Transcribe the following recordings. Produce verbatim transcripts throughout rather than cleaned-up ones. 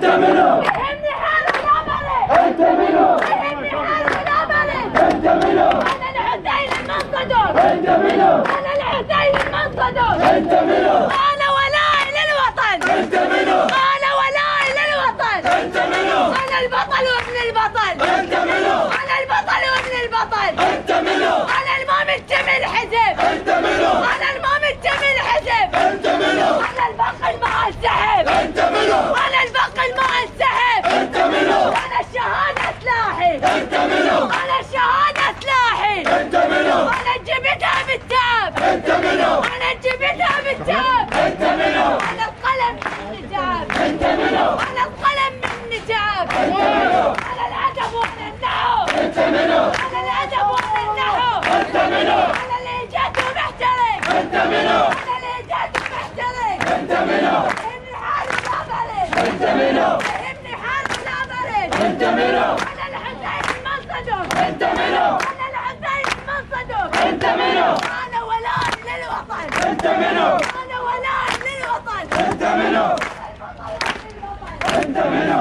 انت منو؟ يهمني حال ولا بلد. انت منو؟ يهمني حال ولا بلد. انت منو؟ انا الحسين المنصدر. انت منو؟ انا الحسين المنصدر. انت منو؟ انا ولائي للوطن. انت منو؟ انا ولائي للوطن. انت منو؟ انا البطل وابن البطل. انت منو؟ انا البطل وابن البطل. انت منو؟ انا الامام الجمل حزب. انت منو؟ انا الامام الجمل حزب. انت منو؟ انا البقل مع السحب. انت منو؟ انا البقل مع السحب. انت منو؟ انا الشهاده سلاحي. انت منو؟ انا الشهاده سلاحي. انت منو؟ انا جبتها بالتعب. انت منو؟ انا جبتها بالتعب. انت منو؟ انا القلم من نجاب. انت منو؟ انا القلم من نجاب. انت منو؟ انا الادب وانا النحو. انت منو؟ انا الادب وانا النحو. انت منو؟ انا اللي جيت ومحترق. انت منو؟ انا اللي جيت ومحترق. انت منو؟ يهمني حال ولا بلد. انت منو؟ يهمني حال ولا بلد. انت منو؟ انا الحسين المنصدر. انت منو؟ انا الحسين المنصدر. انت منو؟ انا ولائي للوطن. انت منو؟ انا ولائي للوطن. انت منو؟ انت منو؟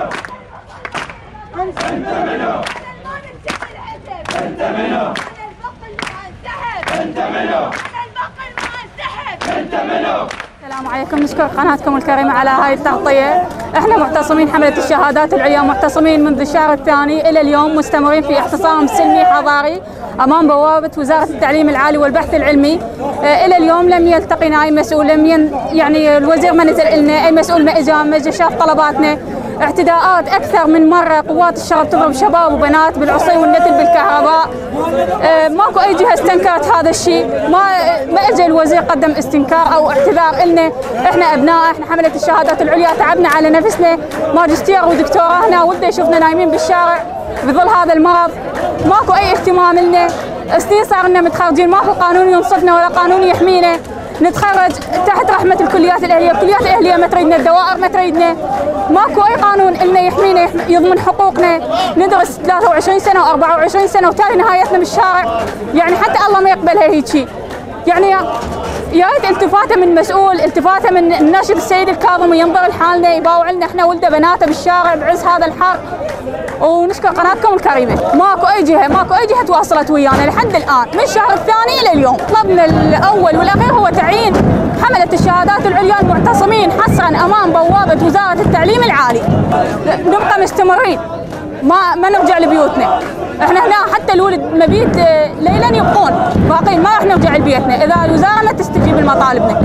انت منو؟ انا الامام الجمل حزب. انت منو؟ انا البقل مع السحب. انت منو؟ انا البقل مع السحب. انت منو؟ السلام عليكم، نشكر قناتكم الكريمة على هاي التغطية. احنا معتصمين حملة الشهادات العليا، معتصمين منذ الشهر الثاني إلى اليوم، مستمرين في اعتصام سلمي حضاري أمام بوابة وزارة التعليم العالي والبحث العلمي. اه إلى اليوم لم يلتقينا أي مسؤول، لم ين يعني الوزير ما نزل لنا، أي مسؤول ما إجا ما إجا شاف طلباتنا. اعتداءات أكثر من مرة، قوات الشرطة تضرب شباب وبنات بالعصي والنتل بالكهرباء. اه ماكو أي جهة استنكرت هذا الشيء، ما ما إجا الوزير قدم استنكار أو اعتذار إلنا. احنا أبناء، احنا حملة الشهادات العليا، تعبنا على نفسنا، ماجستير ودكتوراه هنا، ولده يشوفنا نايمين بالشارع بظل هذا المرض، ماكو أي اهتمام لنا. سنين صار لنا متخرجين، ماكو قانون ينصفنا ولا قانون يحمينا. نتخرج تحت رحمة الكليات الأهلية، الكليات الأهلية ما تريدنا، الدوائر ما تريدنا، ماكو أي قانون إلنا يحمينا يضمن حقوقنا. ندرس ثلاثة وعشرين سنة وأربعة وعشرين سنة وتالي نهايتنا بالشارع، يعني حتى الله ما يقبلها هيجي. يعني يا ريت التفاته من مسؤول، التفاته من الناشد السيد الكاظمي ينظر لحالنا، يباوع لنا احنا ولده بناته بالشارع بعز هذا الحر. ونشكر قناتكم الكريمه، ماكو اي جهه، ماكو اي جهه تواصلت ويانا لحد الان من الشهر الثاني الى اليوم. طلبنا الاول والاخير هو تعيين حمله الشهادات العليا المعتصمين حصرا امام بوابه وزاره التعليم العالي. نبقى مستمرين، ما ما نرجع لبيوتنا. احنا هنا حتى الولد مبيت ليلا يبقون باقين، ما راح نرجع لبيتنا اذا الوزاره ما تستجيب لمطالبنا.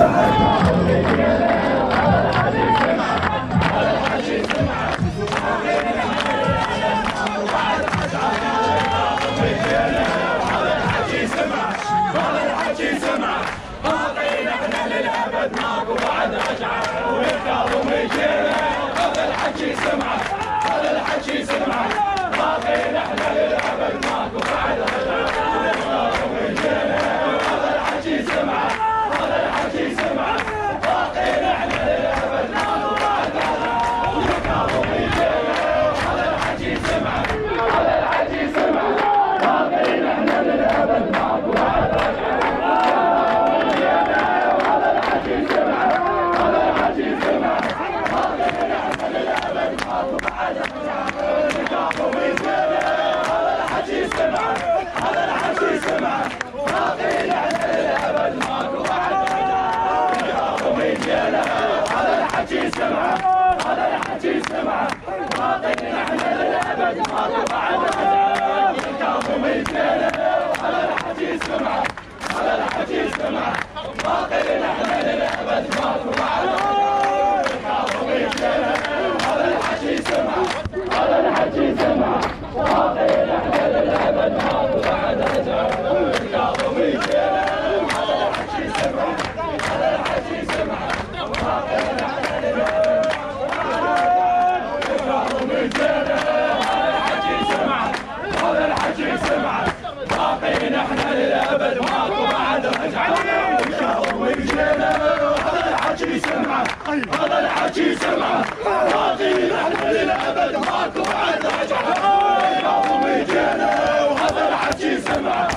هذا الحكي سمعه، باقي نحن للأبد ماكو بعد رجعة. الكاظمي جينا وهذا الحكي سمعه.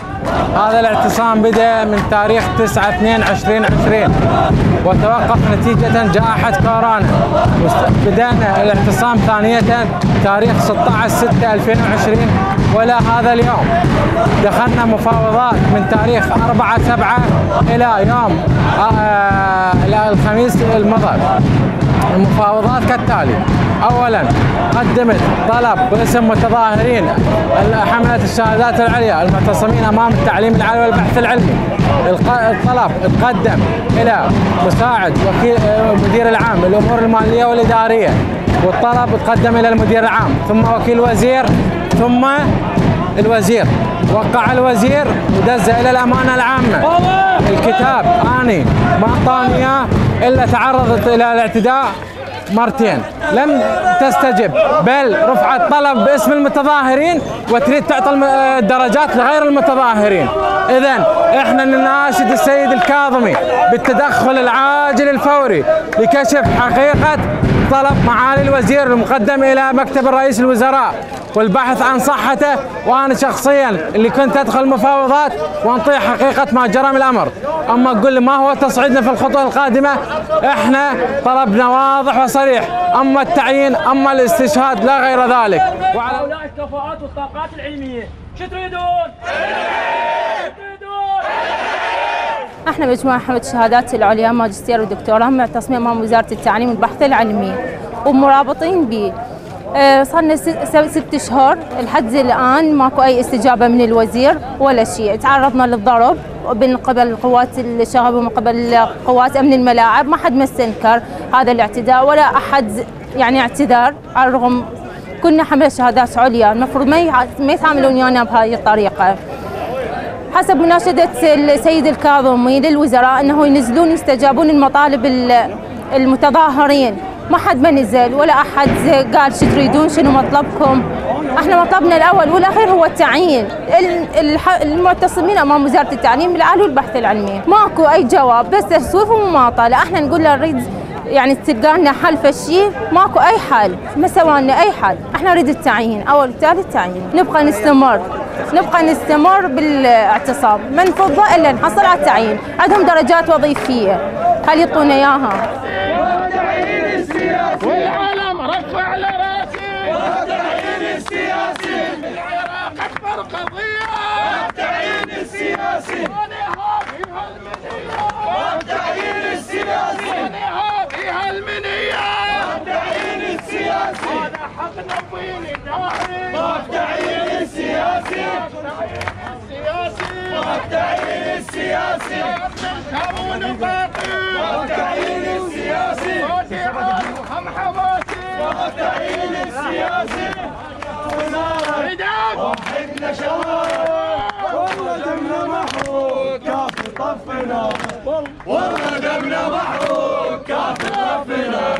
هذا الاعتصام بدأ من تاريخ تسعة اثنين ألفين وعشرين وتوقف نتيجة جائحة كورونا. بدأنا الاعتصام ثانية تاريخ ستة عشر ستة ألفين وعشرين ولا هذا اليوم. دخلنا مفاوضات من تاريخ أربعة سبعة إلى يوم آه إلى الخميس المضى. المفاوضات كالتالي: أولاً قدمت طلب باسم متظاهرين حملة الشهادات العليا المعتصمين أمام التعليم العالي والبحث العلمي. الطلب تقدم إلى مساعد وكيل مدير العام للأمور المالية والإدارية، والطلب تقدم إلى المدير العام ثم وكيل وزير ثم الوزير. وقع الوزير ودز إلى الأمانة العامة. الكتاب أني ما أعطاني إياه إلا تعرضت إلى الاعتداء مرتين، لم تستجب بل رفعت طلب باسم المتظاهرين وتريد تعطي الدرجات لغير المتظاهرين. إذن احنا نناشد السيد الكاظمي بالتدخل العاجل الفوري لكشف حقيقة طلب معالي الوزير المقدم إلى مكتب رئيس الوزراء والبحث عن صحته. وأنا شخصيا اللي كنت أدخل مفاوضات وانطيح حقيقة ما جرى من الأمر. أما تقول ما هو تصعيدنا في الخطوة القادمة، احنا طلبنا واضح وصريح، أما التعيين أما الاستشهاد لا غير ذلك. وعلى هؤلاء الكفاءات والطاقات العلمية شو تريدون؟ احنا مجموعة حملة الشهادات العليا ماجستير ودكتوراه معتصمين امام وزارة التعليم والبحث العلمي ومرابطين به. اه صار لنا ست شهور لحد الان ماكو اي استجابة من الوزير ولا شيء. تعرضنا للضرب من قبل قوات الشغب ومن قبل قوات امن الملاعب، ما حد ما استنكر هذا الاعتداء ولا احد يعني اعتذر، على الرغم كنا حملة شهادات عليا المفروض ما ما يتعاملون ويانا بهذه الطريقة. حسب مناشدة السيد الكاظمي للوزراء انه ينزلون يستجابون المطالب المتظاهرين، ما حد ما نزل ولا احد قال شو تريدون شنو مطلبكم. احنا مطلبنا الاول والاخير هو التعيين المعتصمين امام وزارة التعليم العالي والبحث العلمي. ماكو اي جواب، بس تسويف ومماطلة. احنا نقول له نريد يعني تلقى لنا حل فشي، ماكو اي حل، ما سوى لنا اي حل. احنا نريد التعيين اول وثالث التعيين. نبقى نستمر نبقى نستمر بالاعتصام، ما نفضى الا نحصل على التعيين. عندهم درجات وظيفيه، هل يعطونا اياها؟ والتعيين السياسي والعالم رفع لراسي. والتعيين السياسي العراق اكبر قضيه. والتعيين السياسي ونهار فيها المنيه. والتعيين السياسي ونهار فيها المنيه. والتعيين السياسي هذا حقنا طويل الناحي. والتعيين السياسي والتعيين السياسي كون باقي. والتعيين السياسي هم حواسي. والتعيين السياسي وحدنا شباب والله دمنا محروق كافي طفنا. والله دمنا محروق كافي طفنا.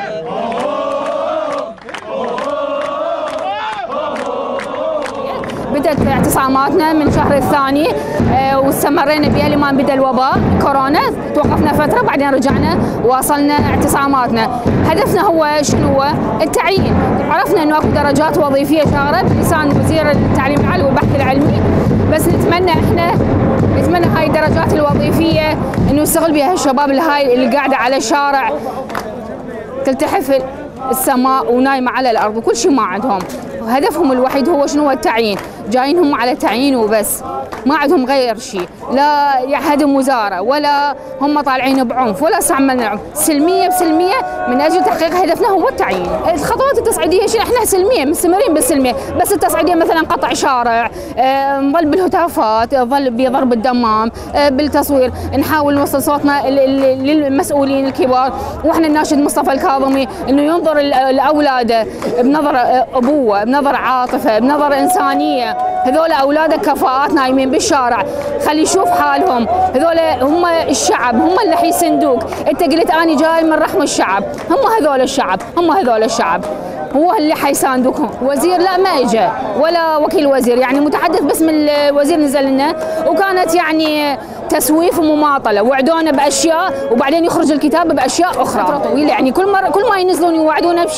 بدأت اعتصاماتنا من الشهر الثاني واستمرينا بها لما بدا الوباء كورونا. توقفنا فترة بعدين رجعنا واصلنا اعتصاماتنا. هدفنا هو شنو؟ هو التعيين. عرفنا انه اكو درجات وظيفية شاغرة بلسان وزير التعليم العالي والبحث العلمي، بس نتمنى احنا نتمنى هاي الدرجات الوظيفية انه يستغل بها الشباب اللي هاي اللي قاعدة على الشارع تلتحف السماء ونايمة على الارض وكل شيء ما عندهم. هدفهم الوحيد هو شنو؟ التعيين. جايين هم على تعيين وبس، ما عندهم غير شيء، لا يهدم وزاره ولا هم طالعين بعنف ولا استعملنا عنف. سلميه بسلميه من اجل تحقيق هدفنا هو التعيين. الخطوات التصعيديه شنو؟ احنا سلميه مستمرين بالسلميه، بس التصعيديه مثلا قطع شارع، اه نظل بالهتافات، نظل بضرب الدمام، اه بالتصوير، نحاول نوصل صوتنا للمسؤولين الكبار. واحنا نناشد مصطفى الكاظمي انه ينظر لاولاده بنظر ابوه، بنظر عاطفه، بنظر انسانيه. هذول اولاده كفاءات نايمين بالشارع، خلي يشوف حالهم. هذول هم الشعب، هم اللي حيسندوك. انت قلت اني جاي من رحم الشعب، هم هذول الشعب، هم هذول الشعب، هو اللي حيساندوكم. وزير لا ما اجى ولا وكيل وزير، يعني متحدث باسم الوزير نزل لنا، وكانت يعني تسويف ومماطله. وعدونا باشياء وبعدين يخرج الكتاب باشياء اخرى طويله. يعني كل مره كل ما ينزلون يوعدونا بشيء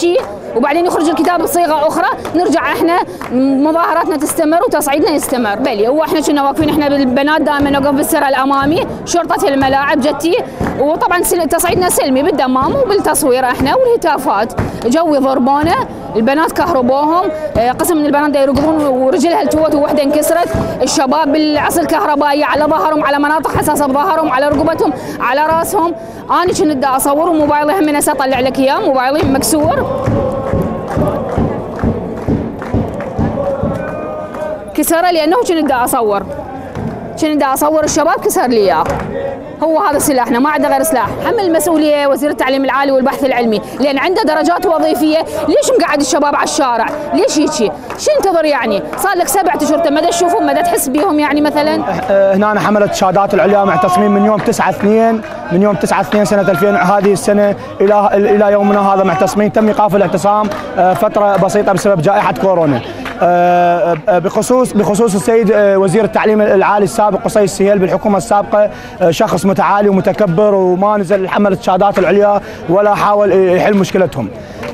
وبعدين يخرج الكتاب بصيغه اخرى، نرجع احنا مظاهراتنا تستمر وتصعيدنا يستمر. بلي هو احنا كنا واقفين احنا بالبنات دائما نوقف بالسر الامامي، شرطه الملاعب جتي، وطبعا تصعيدنا سلمي بالدمام وبالتصوير احنا والهتافات. جو يضربونا، البنات كهربوهم، قسم من البنات يرقدون ورجلها التوت ووحده انكسرت، الشباب بالعصا الكهربائيه على ظهرهم، على مناطق حساسه بظهرهم، على رقبتهم، على راسهم. انا كنت دا اصور وموبايلي هم هسه اطلع لك اياه، موبايلي مكسور كسره لانه كنت دا اصور كنت دا اصور الشباب كسر لي اياه. هو هذا سلاحنا، ما عنده غير سلاح. حمل المسؤوليه وزير التعليم العالي والبحث العلمي، لان عنده درجات وظيفيه. ليش مقعد الشباب على الشارع؟ ليش هيك؟ شو انتظر يعني؟ صار لك سبعة اشهر مدى تشوفهم مدى تحس بيهم يعني مثلا؟ هنا حملة الشهادات العليا معتصمين من يوم تسعة اثنين من يوم تسعة اثنين سنة ألفين هذه السنة الى الى يومنا هذا معتصمين. تم ايقاف الاعتصام فترة بسيطة بسبب جائحة كورونا. بخصوص بخصوص السيد وزير التعليم العالي السابق قصي السهيل بالحكومه السابقه، شخص متعالي ومتكبر وما نزل حمله الشهادات العليا ولا حاول يحل مشكلتهم.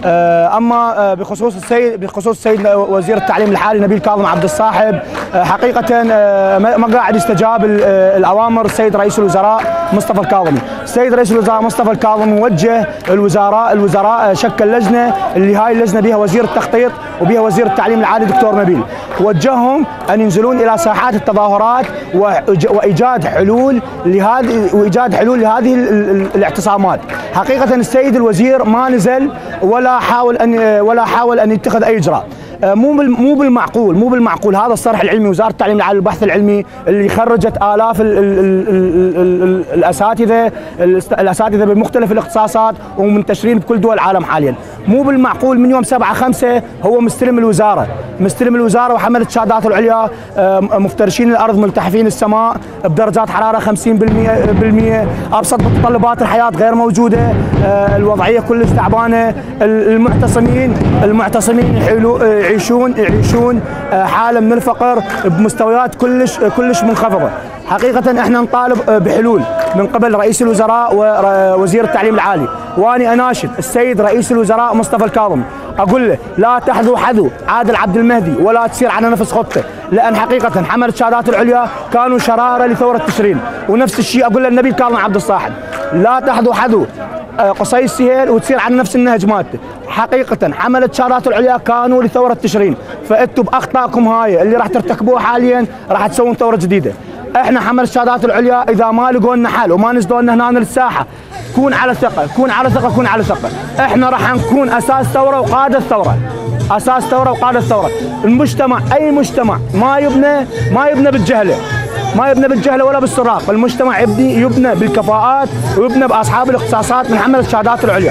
اما بخصوص السيد بخصوص السيد وزير التعليم الحالي نبيل كاظم عبد الصاحب، حقيقه ما قاعد يستجاب الاوامر السيد رئيس الوزراء مصطفى الكاظمي. السيد رئيس الوزراء مصطفى الكاظمي وجه الوزراء الوزراء شكل لجنه، اللي هاي اللجنه بها وزير التخطيط وبها وزير التعليم العالي دكتور نبيل، وجههم ان ينزلون الى ساحات التظاهرات وايجاد حلول لهذه وايجاد حلول لهذه الاعتصامات. حقيقه السيد الوزير ما نزل ولا حاول ان ولا حاول ان يتخذ اي اجراء. مو مو بالمعقول مو بالمعقول هذا الصرح العلمي، وزاره التعليم العالي والبحث العلمي اللي خرجت الاف ال ال ال الاساتذه الاساتذه بمختلف الاختصاصات ومنتشرين بكل دول العالم حاليا. مو بالمعقول من يوم سبعة خمسة هو مستلم الوزاره مستلم الوزاره وحمله الشهادات العليا، مفترشين الارض ملتحفين السماء بدرجات حراره خمسين بالمئة، ابسط متطلبات الحياه غير موجوده، الوضعيه كلش تعبانه. المعتصمين المعتصمين يعيشون يعيشون حاله من الفقر بمستويات كلش كلش منخفضه. حقيقه احنا نطالب بحلول من قبل رئيس الوزراء ووزير التعليم العالي، واني اناشد السيد رئيس الوزراء مصطفى الكاظمي، اقول له لا تحذو حذو عادل عبد المهدي ولا تسير على نفس خطه، لان حقيقه حمله الشهادات العليا كانوا شراره لثوره تشرين. ونفس الشيء اقول له النبيل كاظم عبد الصاحب، لا تحذو حذو قصي السهيل وتصير على نفس النهج مالته. حقيقه حمله الشهادات العليا كانوا لثوره تشرين، فانتم باخطائكم هاي اللي راح ترتكبوها حاليا راح تسوون ثوره جديده. احنا حمله الشهادات العليا اذا ما لقوا لنا حل وما نزلوا لنا هنا للساحه، كون على ثقه كون على ثقه كون على ثقه، احنا راح نكون اساس ثوره وقاده الثوره، اساس ثوره وقاده الثوره. المجتمع اي مجتمع ما يبنى ما يبنى بالجهله، ما يبنى بالجهله ولا بالسراق، المجتمع يبني يبنى بالكفاءات ويبنى باصحاب الاختصاصات من حمله الشهادات العليا.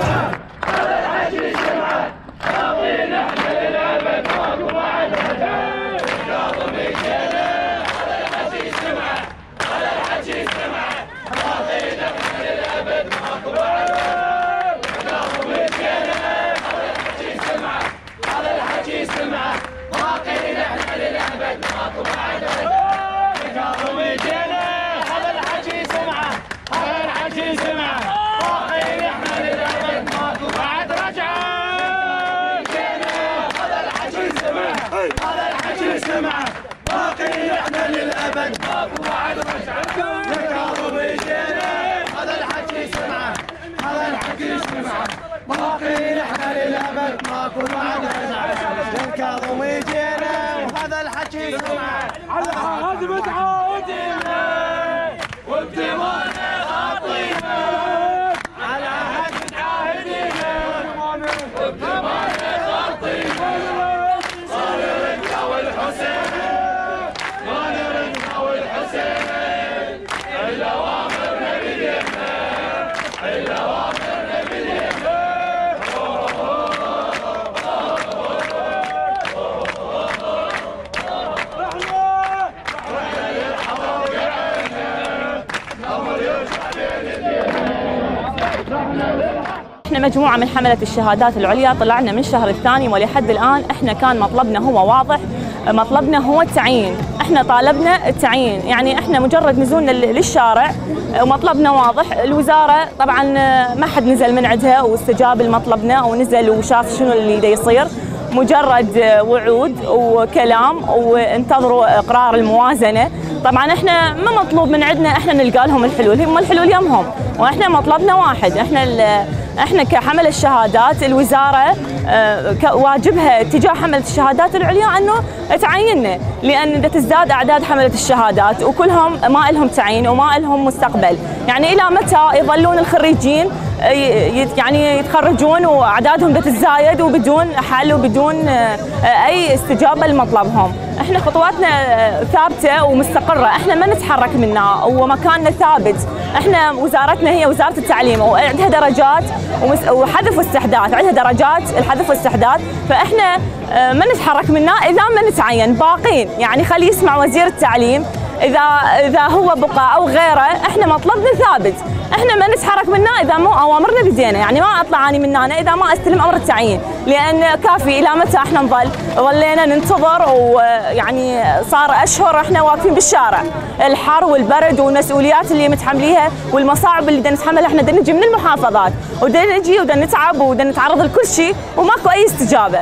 احنا مجموعة من حملة الشهادات العليا طلعنا من الشهر الثاني ولحد الآن احنا كان مطلبنا هو واضح، مطلبنا هو التعيين. احنا طالبنا التعيين، يعني احنا مجرد نزولنا للشارع ومطلبنا واضح. الوزاره طبعا ما حد نزل من عندها واستجاب لمطلبنا او نزل وشاف شنو اللي دا يصير، مجرد وعود وكلام وانتظروا قرار الموازنه. طبعا احنا ما مطلوب من عندنا احنا نلقى لهم الحلول، هم الحلول يمهم، واحنا مطلبنا واحد. احنا احنا كحمل الشهادات الوزاره واجبها تجاه حمله الشهادات العليا انه تعيننا، لان تزداد اعداد حمله الشهادات وكلهم ما لهم تعيين وما لهم مستقبل. يعني الى متى يظلون الخريجين يعني يتخرجون واعدادهم تتزايد وبدون حل وبدون اي استجابه لمطلبهم؟ احنا خطواتنا ثابته ومستقره، احنا ما نتحرك منها ومكاننا ثابت. احنا وزارتنا هي وزاره التعليم وعندها درجات وحذف واستحداث، عندها درجات الحذف واستحداث، فاحنا ما نتحرك منها اذا ما نتعين. باقين يعني خلي يسمع وزير التعليم، اذا اذا هو بقى او غيره احنا مطلبنا ثابت، احنا ما نتحرك منها اذا مو اوامرنا بدينا. يعني ما اطلع اني من هنا اذا ما استلم امر التعيين، لان كافي الى متى احنا نظل ظلينا ننتظر، ويعني صار اشهر احنا واقفين بالشارع، الحر والبرد والمسؤوليات اللي متحمليها والمصاعب اللي بدنا نتحملها. احنا بدنا نجي من المحافظات وبدنا نجي وبدنا نتعب وبدنا نتعرض لكل شيء وماكو اي استجابه.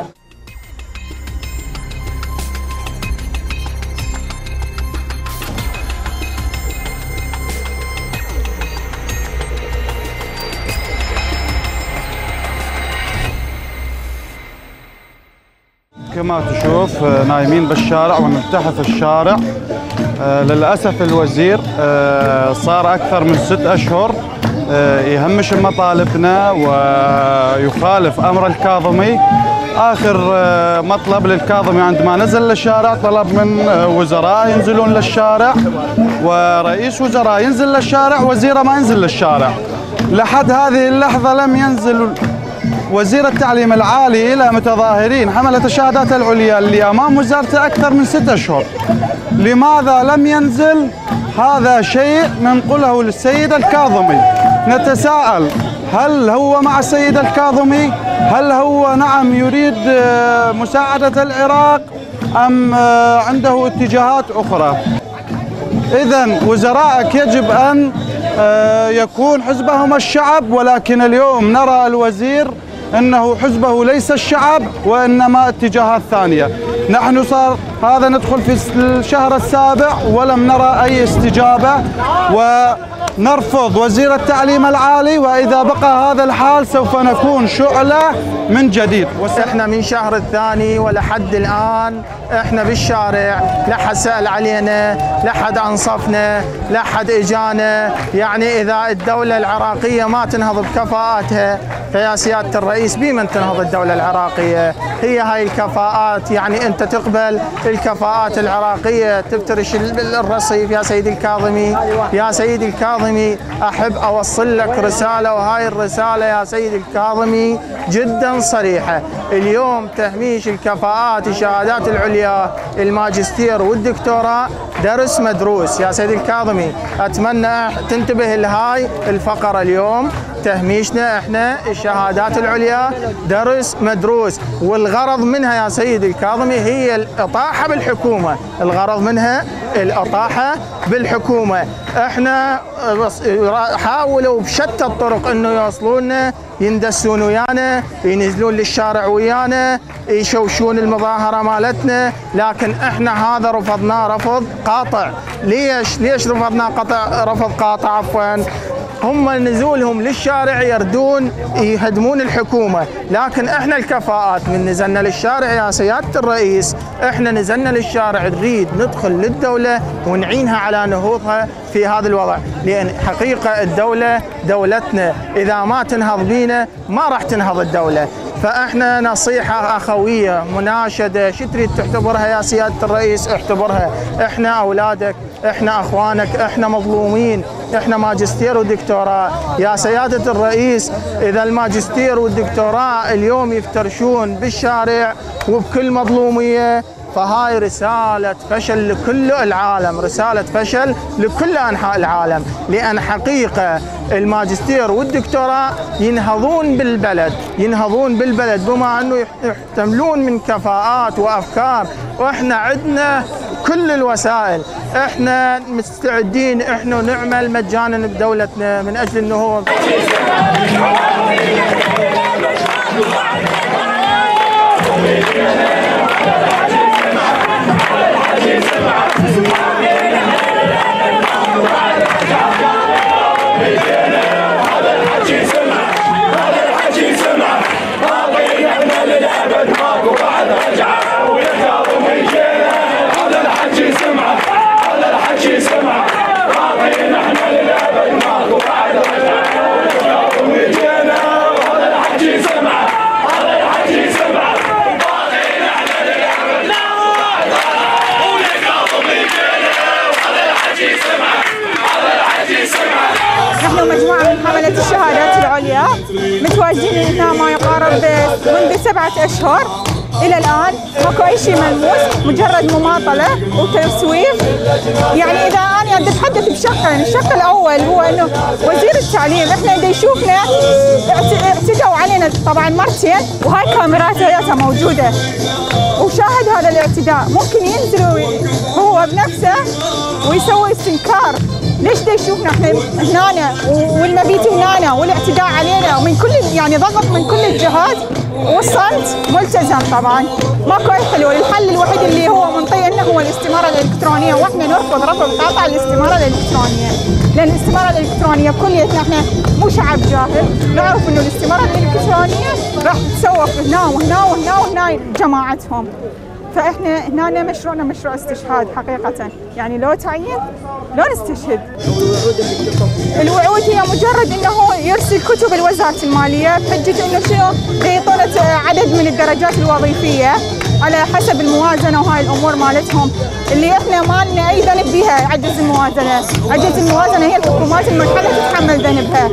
كما تشوف نايمين بالشارع ونلتحف الشارع. للأسف الوزير صار أكثر من ست أشهر يهمش مطالبنا ويخالف أمر الكاظمي. آخر مطلب للكاظمي عندما نزل للشارع طلب من وزراء ينزلون للشارع، ورئيس وزراء ينزل للشارع، وزيره ما ينزل للشارع. لحد هذه اللحظة لم ينزل وزير التعليم العالي إلى متظاهرين حملة الشهادات العليا اللي أمام وزارته أكثر من ستة أشهر. لماذا لم ينزل؟ هذا شيء ننقله للسيد الكاظمي. نتساءل، هل هو مع السيد الكاظمي؟ هل هو نعم يريد مساعدة العراق أم عنده اتجاهات أخرى؟ إذن وزرائك يجب أن يكون حزبهم الشعب، ولكن اليوم نرى الوزير أنه حزبه ليس الشعب وإنما اتجاهات ثانية. نحن صار هذا ندخل في الشهر السابع ولم نرى أي استجابة، ونرفض وزير التعليم العالي، وإذا بقى هذا الحال سوف نكون شعلة من جديد. احنا من شهر الثاني ولحد الآن احنا بالشارع، لا حد سأل علينا، لا حد أنصفنا، لا حد إجانا. يعني إذا الدولة العراقية ما تنهض بكفاءاتها فيا سيادة الرئيس بمن تنهض الدولة العراقية؟ هي هاي الكفاءات، يعني أنت تقبل الكفاءات العراقية تفترش الرصيف. يا سيدي الكاظمي، يا سيدي الكاظمي، أحب أوصل لك رسالة، وهاي الرسالة يا سيدي الكاظمي جدا صريحة. اليوم تهميش الكفاءات الشهادات العليا الماجستير والدكتوراه درس مدروس. يا سيدي الكاظمي أتمنى تنتبه لهاي الفقرة. اليوم تهميشنا احنا الشهادات العليا درس مدروس، والغرض منها يا سيدي الكاظمي هي الإطاحة بالحكومة. الغرض منها الإطاحة بالحكومة. احنا حاولوا بشتى الطرق انه يوصلونا، يندسون ويانا، ينزلون للشارع ويانا، يشوشون المظاهرة مالتنا، لكن احنا هذا رفضناه رفض قاطع. ليش؟ ليش رفضنا قطع رفض قاطع عفوا؟ هم نزولهم للشارع يردون يهدمون الحكومة، لكن احنا الكفاءات من نزلنا للشارع يا سيادة الرئيس، احنا نزلنا للشارع نريد ندخل للدولة ونعينها على نهوضها في هذا الوضع، لأن حقيقة الدولة دولتنا، إذا ما تنهض بينا ما راح تنهض الدولة. فاحنا نصيحة أخوية مناشدة، شو تريد تعتبرها يا سيادة الرئيس؟ اعتبرها احنا أولادك، احنا أخوانك، احنا مظلومين، احنا ماجستير ودكتوراه. يا سيادة الرئيس إذا الماجستير والدكتوراه اليوم يفترشون بالشارع وبكل مظلومية، فهاي رسالة فشل لكل العالم، رسالة فشل لكل أنحاء العالم، لأن حقيقة الماجستير والدكتوراه ينهضون بالبلد، ينهضون بالبلد بما أنه يحتملون من كفاءات وأفكار، وإحنا عندنا كل الوسائل، إحنا مستعدين إحنا نعمل مجانا بدولتنا من أجل النهوض. نحن مجموعة من حملة الشهادات العليا متواجدين هنا ما يقارب منذ سبعة أشهر إلى الآن، ماكو أي شيء ملموس، مجرد مماطلة وتسويف. يعني إذا أنا بدي أتحدث بشقين، الشق الأول هو إنه وزير التعليم إحنا بدي يشوفنا اعتدوا علينا طبعاً مرتين، وهاي كاميرات هياتها موجودة وشاهد هذا الاعتداء، ممكن ينزل هو بنفسه ويسوي استنكار. ليش دا يشوفنا احنا هنا والمبيت هنا والاعتداء علينا ومن كل يعني ضغط من كل الجهات والصمت ملتزم طبعا. ماكو اي حلول، الحل الوحيد اللي هو منطقي انه هو الاستماره الالكترونيه، واحنا نرفض رفض قاطع الاستماره الالكترونيه، لان الاستماره الالكترونيه كليتنا احنا مو شعب جاهل، نعرف انه الاستماره الالكترونيه راح تتسوق هنا وهنا وهنا وهنا جماعتهم. فاحنا هنا مشروعنا مشروع استشهاد حقيقه، يعني لو تعين لو نستشهد. الوعود هي مجرد انه يرسل كتب لوزاره الماليه بحجه انه شنو يعطونا عدد من الدرجات الوظيفيه على حسب الموازنه وهاي الامور مالتهم اللي احنا ما لنا اي ذنب بها. عجز الموازنه، عجز الموازنه هي الحكومات المنحله تتحمل ذنبها.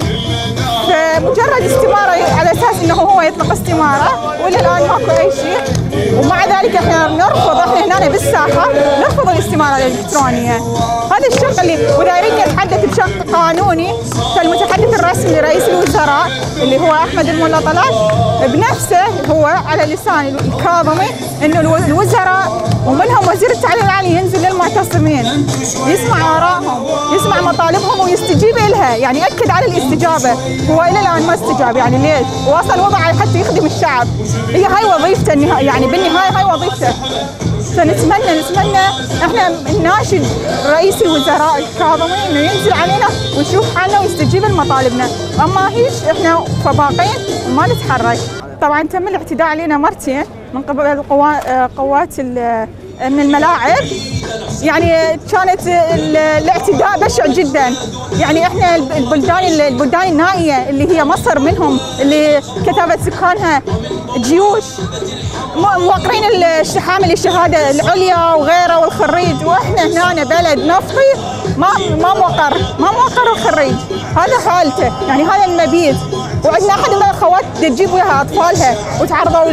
فمجرد استماره على اساس انه هو يطلق استماره، والى الان ماكو اي شيء. ومع ذلك احنا نرفض، احنا هنا بالساحه نرفض الاستماره الالكترونيه. هذا الشق اللي واذا يريد يتحدث بشق قانوني فالمتحدث الرسمي لرئيس الوزراء اللي هو احمد الملا طلال بنفسه هو على لسان الكاظمي انه الوزراء ومنهم وزير التعليم العالي ينزل للمعتصمين يسمع آرائهم، يسمع مطالبهم ويستجيب لها، يعني أكد على الاستجابة. هو إلى الآن ما استجاب، يعني ليش؟ وصل وضعه حتى يخدم الشعب، هي هاي وظيفته يعني بالنهاية هاي وظيفته. فنتمنى نتمنى احنا نناشد رئيس الوزراء الكاظمي انه ينزل علينا ويشوف حالنا ويستجيب لمطالبنا، اما هيش احنا فباقين وما نتحرك. طبعا تم الاعتداء علينا مرتين من قبل قوات من الملاعب، يعني كانت الاعتداء بشع جدا. يعني احنا البلدان البلدان النائيه اللي هي مصر منهم اللي كثافه سكانها جيوش موقرين حامل الشهاده العليا وغيره والخريج، واحنا هنا بلد نفطي ما ما موقر ما موقر الخريج، هذا حالته، يعني هذا المبيت. وعندنا احد من الاخوات تجيب وياها اطفالها وتعرضوا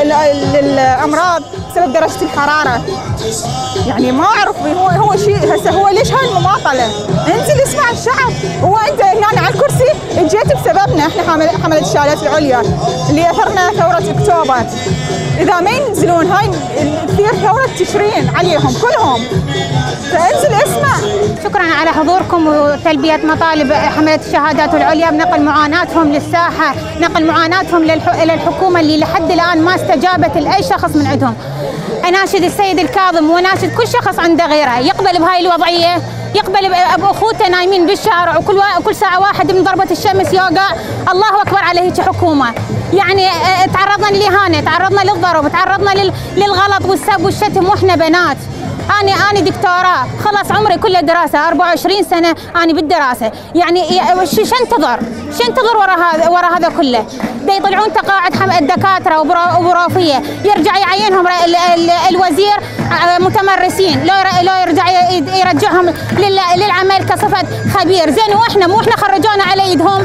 للامراض بسبب درجه الحراره. يعني ما اعرف هو هو شيء هسه هو ليش هاي المماطله؟ انزل اسمع الشعب، هو انت هنا على الكرسي اجيت بسببنا احنا حمل حمله الشهادات العليا اللي اثرنا ثوره اكتوبر. اذا ما ينزلون هاي تصير ثوره تشرين عليهم كلهم، فانزل اسمع. شكرا على حضوركم وتلبيه مطالب حمله الشهادات العليا بنقل معاناتهم للساحه، نقل معاناتهم الى الحكومه اللي لحد الان ما استجابت لاي شخص من عندهم. اناشد السيد الكاظم واناشد كل شخص عنده غيره يقبل بهاي الوضعيه، يقبل بأخوته نايمين بالشارع وكل كل ساعه واحد من ضربه الشمس يوقع. الله اكبر على هيك حكومه. يعني تعرضنا للاهانه، تعرضنا للضرب، تعرضنا للغلط والسب والشتم واحنا بنات. أنا أنا دكتوراه، خلص عمري كله دراسة، أربعة وعشرين سنة أنا بالدراسة، يعني شو انتظر؟ شو انتظر ورا هذا ورا هذا كله؟ دا يطلعون تقاعد الدكاترة وبروفية، يرجع يعينهم الوزير متمرسين، لو لو يرجع يرجعهم للعمل كصفة خبير، زين واحنا مو احنا خرجونا على ايدهم؟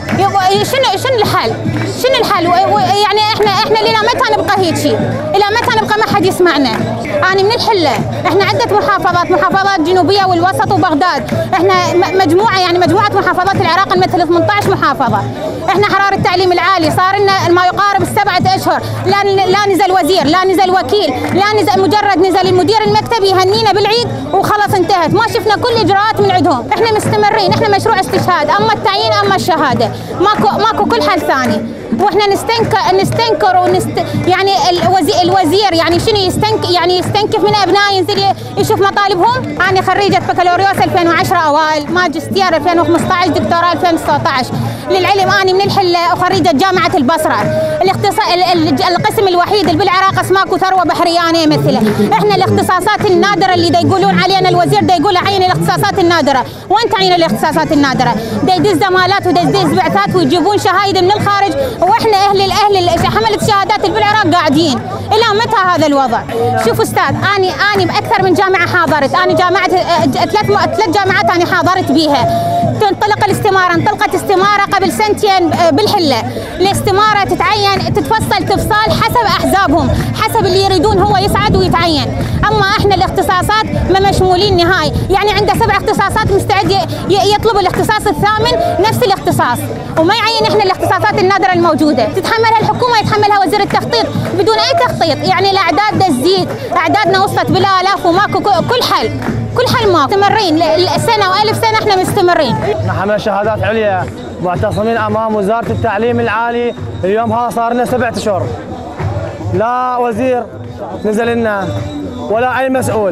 شنو شنو الحل؟ شنو الحل؟ يعني احنا احنا الى متى نبقى هيك شيء؟ الى متى نبقى ما حد يسمعنا؟ انا من الحله، احنا عده محافظات، محافظات جنوبيه والوسط وبغداد، احنا مجموعه يعني مجموعه محافظات العراق نمثل ثمانية عشر محافظه. احنا حراره التعليم العالي صار لنا ما يقارب السبعه اشهر، لا لا نزل وزير، لا نزل وكيل، لا نزل مجرد نزل المدير المكتبي يهنينا بالعيد وخلص انتهت، ما شفنا كل اجراءات من عندهم، احنا مستمرين، احنا مشروع استشهاد، اما التعيين اما الشهاده، ماكو ماكو كل حل ثاني. واحنا نستنكر نستنكر ونست يعني الوزير, الوزير يعني شنو يستنك يعني يستنكف من ابنائه ينزل يشوف مطالبهم. انا خريجه بكالوريوس ألفين وعشرة اوائل، ماجستير ألفين وخمسة عشر، دكتوراه ألفين وتسعة عشر. للعلم اني من الحله وخريجه جامعه البصره. الاختصاص القسم الوحيد اللي بالعراق اسماك ثروه بحريه انا امثله. احنا الاختصاصات النادره اللي دا يقولون علينا الوزير دا يقول عين الاختصاصات النادره، وين تعين الاختصاصات النادره؟ دا يدز زمالات ودا يدز بعثات ويجيبون شهايد من الخارج، واحنا اهل الاهل حمله الشهادات اللي بالعراق قاعدين. الى متى هذا الوضع؟ شوفوا استاذ، اني اني باكثر من جامعه حاضرت، انا جامعه ثلاث ثلاث جامعات انا حاضرت بيها. تنطلق الاستماره، انطلقت استماره قبل سنتين بالحله، الاستماره تتعين تتفصل تفصال حسب احزابهم، حسب اللي يريدون هو يصعد ويتعين. اما احنا الاختصاصات ما مشمولين نهائي، يعني عنده سبع اختصاصات مستعد يطلب الاختصاص الثامن نفس الاختصاص، وما يعين احنا الاختصاصات النادره الموجوده، تتحملها الحكومه يتحملها وزير التخطيط بدون اي تخطيط، يعني الاعداد تزيد، اعدادنا وصلت بالالاف وماكو كل حل، كل حل ماكو، مستمرين سنه والف سنه احنا مستمرين. احنا حمله شهادات عليا معتصمين امام وزاره التعليم العالي، اليوم هذا صار لنا سبعة اشهر. لا وزير نزل لنا ولا اي مسؤول.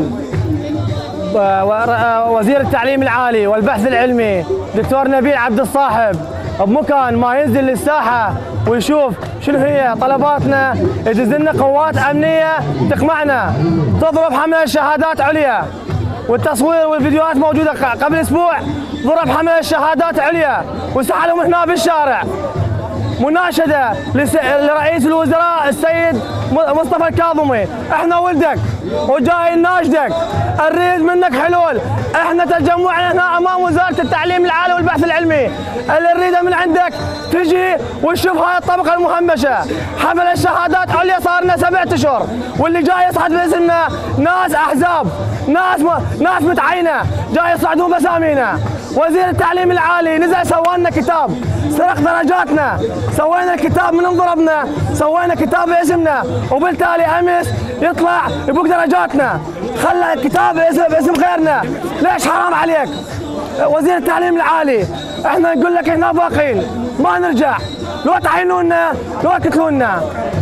وزير التعليم العالي والبحث العلمي دكتور نبيل عبد الصاحب بمكان ما ينزل للساحه ويشوف شنو هي طلباتنا، يدز لنا قوات امنيه تقمعنا، تضرب حمله شهادات عليا، والتصوير والفيديوهات موجوده. قبل اسبوع ضرب حمله شهادات عليا وسحلهم هنا بالشارع. مناشده لرئيس الوزراء السيد مصطفى الكاظمي، احنا ولدك وجاي نناشدك، نريد منك حلول. احنا تجمعنا هنا امام وزاره التعليم العالي والبحث العلمي، اللي نريده من عندك تجي وتشوف هاي الطبقه المهمشه. حمل الشهادات عليا صار لنا سبعة اشهر، واللي جاي يصعد باسمنا ناس احزاب، ناس م... ناس متعينه جاي يصعدون باسامينا. وزير التعليم العالي نزل سوى لنا كتاب، سرق درجاتنا، سوينا الكتاب من انضربنا، سوينا كتاب باسمنا، وبالتالي امس يطلع يبوق درجاتنا، خلى الكتاب باسم غيرنا. ليش؟ حرام عليك وزير التعليم العالي. احنا نقول لك هنا باقين ما نرجع، لو تعينونا لو تقتلونا.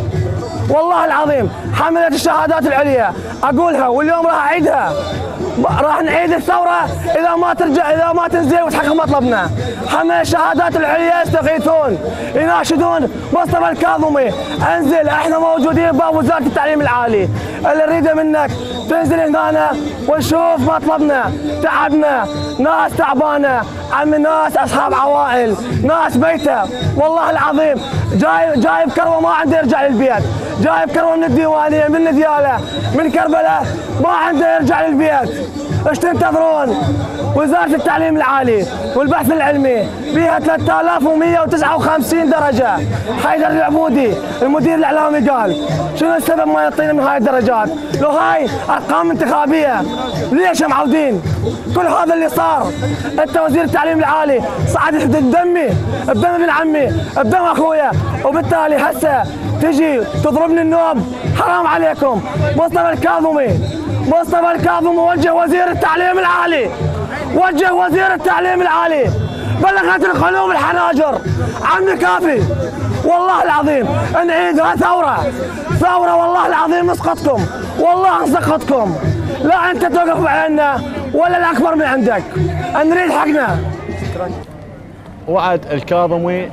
والله العظيم حملة الشهادات العليا اقولها واليوم راح اعيدها، راح نعيد الثورة إذا ما ترجع، إذا ما تنزل وتحقق مطلبنا. حمل الشهادات العليا يستغيثون يناشدون مصطفى الكاظمي، انزل احنا موجودين باب وزارة التعليم العالي، اللي نريده منك تنزل هنا ونشوف مطلبنا. تعبنا، ناس تعبانة، عم ناس أصحاب عوائل، ناس بيته، والله العظيم جاي جايب كروة ما عنده يرجع للبيت، جايب كروة من الديوانية من ديالة من كربلاء ما عنده يرجع للبيت. ايش تنتظرون؟ وزارة التعليم العالي والبحث العلمي فيها ثلاثة آلاف ومئة وتسعة وخمسين درجة. حيدر العبودي المدير الاعلامي قال شنو السبب ما يعطينا من هاي الدرجات؟ لو هاي ارقام انتخابية ليش معودين؟ كل هذا اللي صار، انت وزير التعليم العالي صعد بدمي، بدم ابن عمي، بدم اخويا، وبالتالي هسه تجي تضربني النوم. حرام عليكم. مصطفى الكاظمي، مصطفى الكاظمي وجه وزير التعليم العالي، وجه وزير التعليم العالي، بلغت القلوب الحناجر. عمي كافي والله العظيم نعيدها ثورة، ثورة والله العظيم نسقطكم، والله نسقطكم. لا انت توقف علينا ولا الاكبر من عندك، نريد حقنا. وعد الكاظمي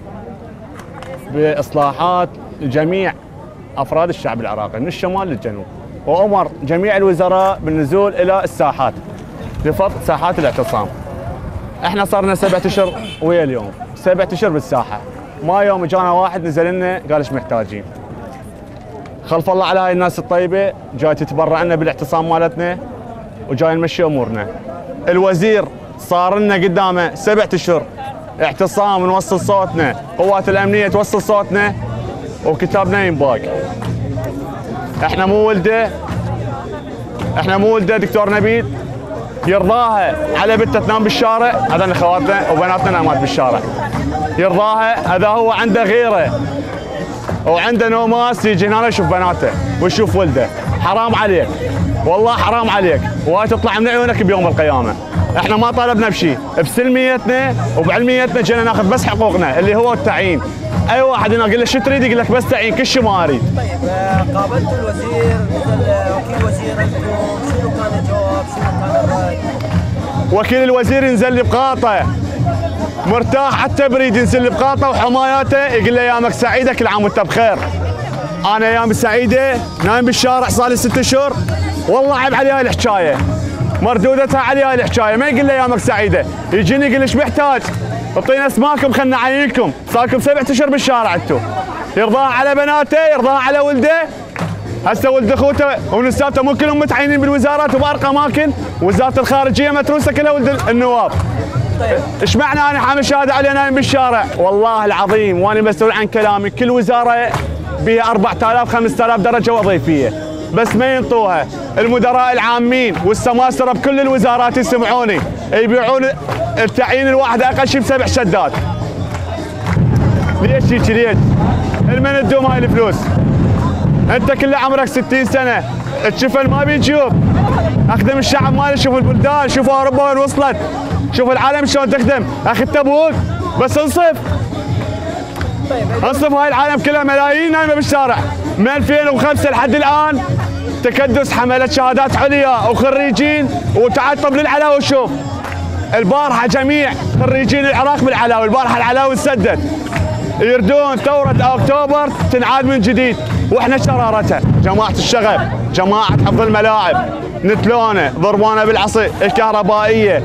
باصلاحات جميع افراد الشعب العراقي من الشمال للجنوب، وامر جميع الوزراء بالنزول الى الساحات لفرض ساحات الاعتصام. احنا صارنا سبعة اشهر ويا اليوم، سبعة اشهر بالساحه، ما يوم اجانا واحد نزل لنا قال ايش محتاجين. خلف الله على هاي الناس الطيبه جاي تتبرع لنا بالاعتصام مالتنا وجاي نمشي امورنا. الوزير صار لنا قدامه سبعة اشهر اعتصام نوصل صوتنا، قوات الامنيه توصل صوتنا، وكتابنا ينباق. احنا مو ولده احنا مو ولده دكتور نبيل يرضاها على بنته تنام بالشارع، هذا اخواتنا وبناتنا نامات بالشارع. يرضاها اذا هو عنده غيره وعنده نوماس يجي هنا يشوف بناته ويشوف ولده. حرام عليك، والله حرام عليك، وهاي تطلع من عيونك بيوم القيامه. احنا ما طالبنا بشيء، بسلميتنا وبعلميتنا جينا ناخذ بس حقوقنا اللي هو التعيين. اي واحد هنا قل له شو تريد يقول لك بس تعيين، كل شيء ما اريد. طيب قابلتوا الوزير مثل وكيل وزير انتم، شنو كان الجواب؟ شنو كان الراي؟ وكيل الوزير ينزل لي بقاطه مرتاح على التبريد، ينزل لي بقاطه وحماياته يقول لي ايامك سعيده كل عام وانت بخير. انا ايامي سعيده نايم بالشارع صار لي ست اشهر، والله عيب علي هاي الحكايه، مردودتها علي هاي الحكايه، ما يقول لي ايامك سعيده، يجيني يقول لي ايش محتاج؟ اعطينا اسماءكم خلنا نعينكم، صار لكم سبعة اشهر بالشارع انتم. يرضاها على بناته، يرضاها على ولده. هسه ولد اخوته ونساته مو كلهم متعينين بالوزارات وبارقى اماكن، وزاره الخارجيه متروسه كلها ولد النواب. ايش معنى انا حامل شهاده علي نايم بالشارع؟ والله العظيم وانا مسؤول عن كلامي، كل وزاره بها أربعة آلاف خمسة آلاف درجه وظيفيه، بس ما ينطوها. المدراء العامين والسماسره بكل الوزارات يسمعوني يبيعون التعيين الواحد اقل شيء بسبع شدات. ليش هيك ليش؟ المن تدوم هاي الفلوس؟ انت كل عمرك ستين سنه، الشفن ما بيجيوب. اخدم الشعب مالي، شوف البلدان، شوف اوروبا وين وصلت، شوف العالم شلون تخدم. اخي انت ابوك بس انصف انصف. هاي العالم كلها ملايين نايمه بالشارع من ألفين وخمسة لحد الان. تكدس حملت شهادات عليا وخريجين، وتعال طب للعلاوي وشوف. البارحه جميع خريجين العراق بالعلاوي، البارحه العلاوي انسدت. يردون ثوره اكتوبر تنعاد من جديد، واحنا شرارتها. جماعه الشغب، جماعه حفظ الملاعب، نتلونه، ضربونا بالعصي الكهربائيه،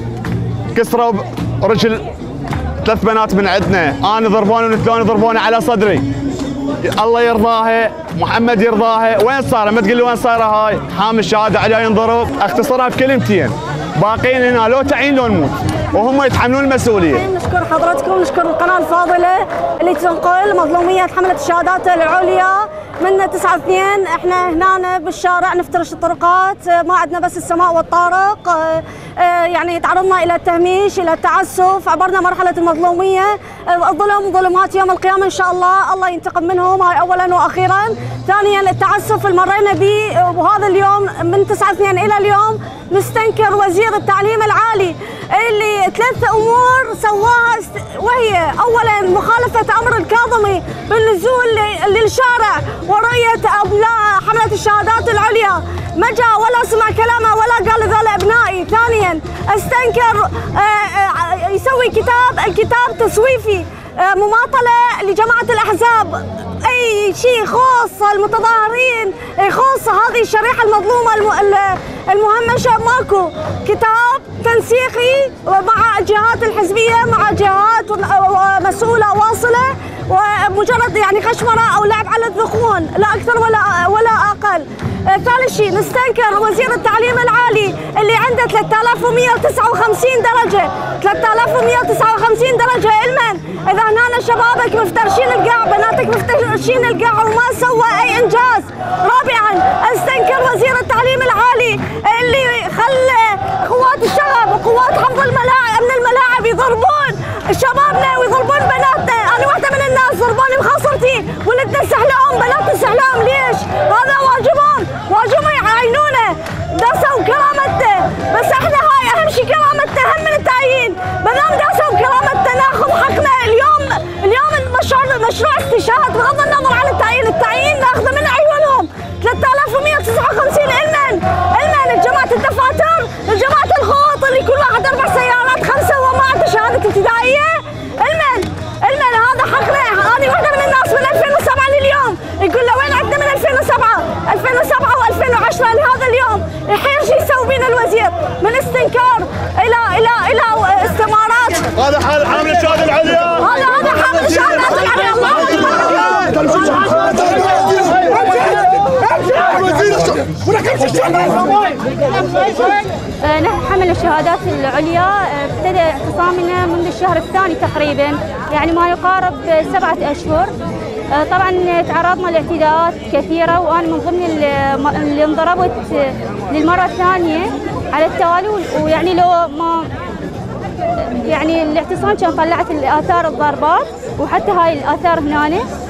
كسروا رجل ثلاث بنات من عندنا، انا ضربوني ونتلوني ضربوني على صدري. الله يرضاها، محمد يرضاها. وين صار؟ ما تقول لي وين صايره هاي؟ حامل شهاده عليها ينضرب. اختصرها بكلمتين، باقيين هنا لو تعيين لو نموت، وهم يتحملون المسؤوليه. نشكر حضرتكم، نشكر القناه الفاضله اللي تنقل مظلوميه حمله الشهادات العليا من تسعة اثنين. احنا هنا بالشارع نفترش الطرقات، ما عندنا بس السماء والطارق. يعني تعرضنا الى التهميش، الى التعسف، عبرنا مرحله المظلوميه. الظلم ظلمات يوم القيامه ان شاء الله، الله ينتقم منهم، هاي اولا واخيرا. ثانيا التعسف اللي مرينا به، وهذا اليوم من تسعة اثنين الى اليوم نستنكر وزير التعليم العالي اللي ثلاث امور سواها، وهي اولا مخالفه امر الكاظمي بالنزول للشارع ورؤيه ابناء حمله الشهادات العليا، ما جاء ولا سمع كلامه ولا قال ذول ابنائي. ثانيا استنكر يسوي كتاب، الكتاب تسويفي مماطله لجماعه الاحزاب، اي شيء يخص المتظاهرين، يخص هذه الشريحه المظلومه المهمشه، ماكو. كتاب تنسيقي مع الجهات الحزبيه، مع جهات مسؤوله واصله، ومجرد يعني خشمره او لعب على الذقون، لا اكثر ولا ولا اقل. ثالث شيء نستنكر وزير التعليم العالي اللي عنده ثلاثة آلاف ومئة وتسعة وخمسين درجه، ثلاثة آلاف ومئة وتسعة وخمسين درجه علما. اذا هنا شبابك مفترشين القاع، بناتك مفترشين القاع وما سوى اي انجاز. رابعا استنكر وزير التعليم العالي اللي خلى قوات الشغب وقوات حفظ الملاعب من الملاعب يضربون شبابنا ويضربون بناتنا. انا واحده من الناس ضربوني بخاصرتي، ولدنا سحلهم، بناتي سحلهم. ليش؟ هذا واجبهم، واجبهم يعينونه، داسوا كرامتنا. بس احنا هاي اهم شيء كرامتنا اهم من التعيين. ما دام داسوا كرامتنا ناخذ حقنا. اليوم اليوم المشروع مشروع استشهاد بغض النظر عن التعيين، التعيين ناخذ نحن حمل الشهادات العليا ابتدى اعتصامنا منذ الشهر الثاني تقريبا، يعني ما يقارب سبعة أشهر. طبعا تعرضنا لاعتداءات كثيرة، وأنا من ضمن اللي انضربت للمرة الثانية على التوالي، ويعني لو ما يعني الاعتصام كان طلعت الآثار الضربات وحتى هاي الآثار هنا،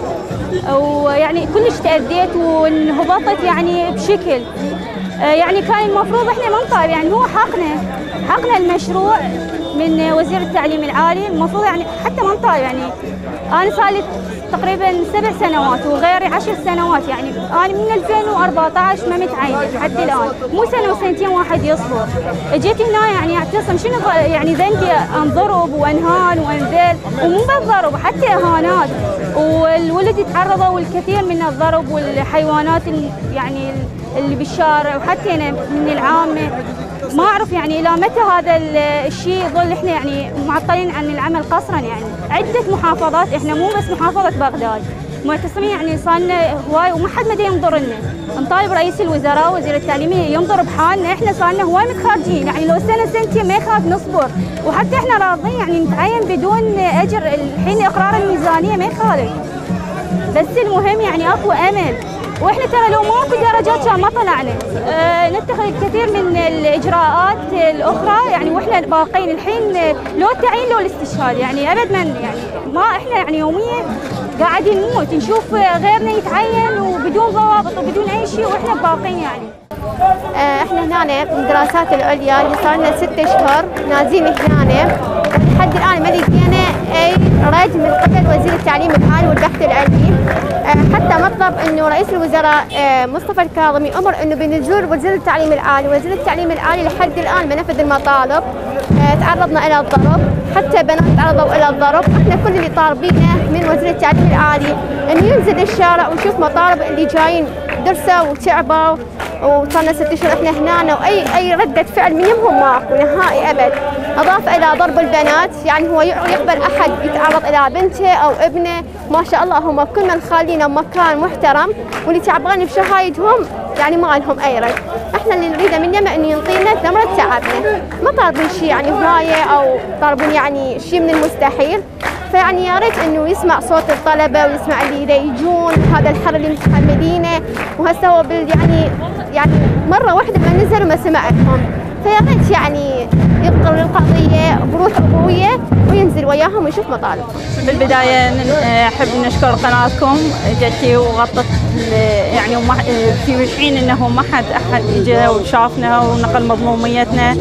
ويعني كلش تأذيت وانهبطت يعني بشكل يعني كان المفروض احنا ما نطالب، يعني هو حقنا حقنا المشروع من وزير التعليم العالي، المفروض يعني حتى ما نطالب. يعني انا صار لي تقريبا سبع سنوات وغيري عشر سنوات، يعني انا من ألفين وأربعة عشر ما متعينه لحد الان، مو سنه وسنتين واحد يصبر. اجيت هنا يعني اعتصم، شنو يعني ذنبي انضرب وانهان وانذل، ومو بالضرب حتى اهانات، والولد تعرضوا الكثير من الضرب والحيوانات يعني اللي بالشارع، وحتى أنا من العامة ما أعرف يعني إلى متى هذا الشيء يظل إحنا يعني معطلين عن العمل قصرا. يعني عدة محافظات، إحنا مو بس محافظة بغداد معتصمين، يعني صار لنا هواي وما حد ما ينظر لنا. نطالب رئيس الوزراء وزير التعليم ينظر بحالنا، إحنا صار لنا هواي متخرجين، يعني لو سنة سنتين ما يخاف نصبر، وحتى إحنا راضين يعني نتعين بدون أجر. الحين إقرار الميزانية ما يخالف، بس المهم يعني أكو أمل. واحنا ترى لو ماكو درجات كان ما طلعنا. أه نتخذ الكثير من الاجراءات الاخرى يعني، واحنا باقين الحين لو التعيين لو الاستشهاد، يعني ابد من يعني ما احنا يعني يوميا قاعدين نموت، نشوف غيرنا يتعين وبدون ضوابط وبدون اي شيء واحنا باقين يعني. احنا هنا بالدراسات العليا اللي صار لنا ست اشهر نازلين هنا، ولحد الان ما لقينا اي رد من قبل وزير التعليم العالي والبحث العلمي. حتى مطلب انه رئيس الوزراء مصطفى الكاظمي امر انه بنزول وزير التعليم العالي، وزير التعليم العالي لحد الان ما نفذ المطالب. تعرضنا الى الضرب، حتى بنات تعرضوا الى الضرب. احنا كل اللي طالبينه من وزير التعليم العالي انه ينزل الشارع ويشوف مطالب اللي جايين درسوا وتعبوا، وصلنا ست اشهر احنا هنا، واي اي رده فعل منهم ماكو نهائي ابد. اضاف الى ضرب البنات، يعني هو يقبل احد يتعرض الى بنته او ابنه، ما شاء الله هم كل من خالينا بمكان محترم، واللي تعبانين بشهايدهم يعني ما لهم اي رد. احنا اللي نريده من يمه انه ينطينا ثمره تعبنا، ما طالبين شيء يعني هوايه او طالبين يعني شيء من المستحيل. فيعني يا ريت انه يسمع صوت الطلبه ويسمع اللي يجون هذا الحر اللي متحملينه، وهسه هو يعني يعني مره واحده ما نزل وما سمع لهم. فيا ريت يعني ينقل القضيه بروح ابويه وينزل وياهم ويشوف مطالب. بالبدايه احب نشكر قناتكم جتي وغطت يعني في حين انه ما حد احد اجى وشافنا ونقل مظلوميتنا.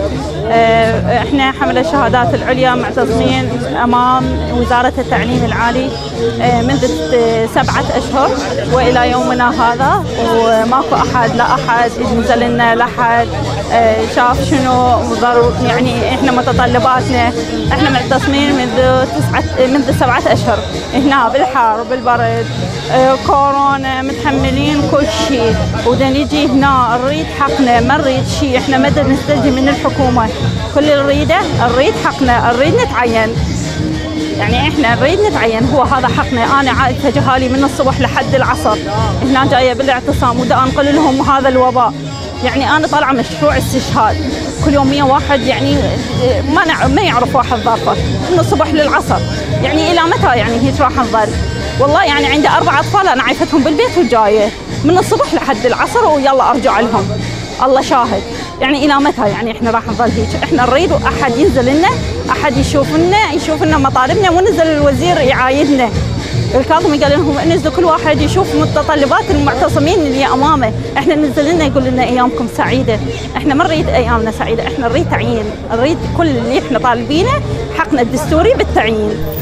احنا حمل الشهادات العليا معتصمين امام وزاره التعليم العالي منذ سبعه اشهر والى يومنا هذا، وماكو احد لا احد نزل لنا، لا احد شاف شنو يعني احنا متطلباتنا. احنا معتصمين منذ تسعه منذ سبعه اشهر هنا بالحر بالبرد، كورونا، متحملين كل شيء، ودا نجي هنا نريد حقنا، ما نريد شيء. احنا ما نستلزم من الحكومه، كل اللي نريده نريد حقنا، نريد نتعين. يعني احنا نريد نتعين، هو هذا حقنا. انا عائلة جهالي من الصبح لحد العصر هنا جايه بالاعتصام، ودا انقل لهم هذا الوباء. يعني انا طالعه مشروع استشهاد، كل يوم مية واحد يعني ما نع... ما يعرف واحد ظرفه من الصبح للعصر. يعني الى متى يعني هيك راح نظل؟ والله يعني عندي اربع اطفال انا عايفتهم بالبيت وجايه من الصبح لحد العصر ويلا ارجع لهم، الله شاهد. يعني الى متى يعني احنا راح نظل هيك؟ احنا نريد احد ينزل لنا، احد يشوف لنا يشوف لنا مطالبنا، ونزل الوزير يعايدنا. الكاظمي قال لهم انزلوا كل واحد يشوف متطلبات المعتصمين اللي امامه. احنا نزل لنا يقول لنا ايامكم سعيده، احنا ما نريد ايامنا سعيده، احنا نريد تعيين، نريد كل اللي احنا طالبينه حقنا الدستوري بالتعيين.